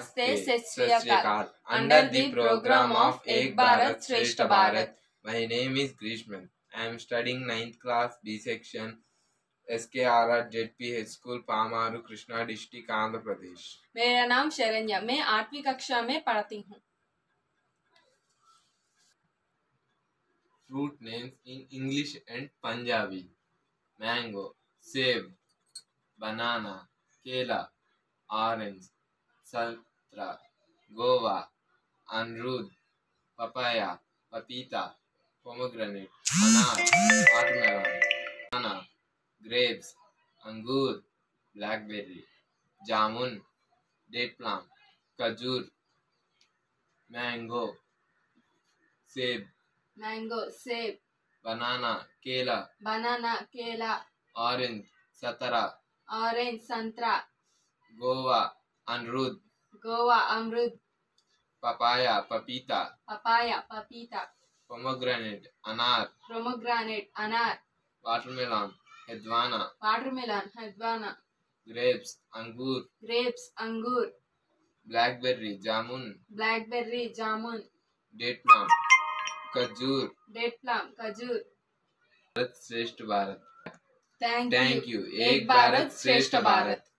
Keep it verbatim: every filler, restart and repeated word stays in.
Namaste, Sat Shri Akal. Under the program of Ek Bharat Shrestha Bharat. My name is Grishman. I am studying ninth class B section S K R R Z P H School Pamarru Krishna district Andhra Pradesh. मेरा नाम शरण्या, मैं आठवीं कक्षा में पढ़ती हूँ। Fruit names in English and Punjabi: mango, सेब, banana, केला, orange, संतरा, गोवा, अमरूद, papaya, papita, pomegranate, अनार, watermelon, banana, grapes, अंगूर, blackberry, जामुन, date plum, खजूर, mango, सेब, मैंगो सेब, banana, केला, बनाना केला, orange, संतरा, ऑरेंज संतरा, गोवा, अमरूद, गोवा अमरूद, papaya, पपीता, पपाया पपीता, pomegranate, अनार, पोमोग्रेनेट अनार, watermelon, hedwana, वाटरमेलन हदवाना, grapes, अंगूर, ग्रेप्स अंगूर, blackberry, जामुन, ब्लैकबेरी जामुन, date plum, खजूर, डेट प्लम खजूर। भारत श्रेष्ठ Bharat. Thank thank you. You. एक भारत श्रेष्ठ भारत।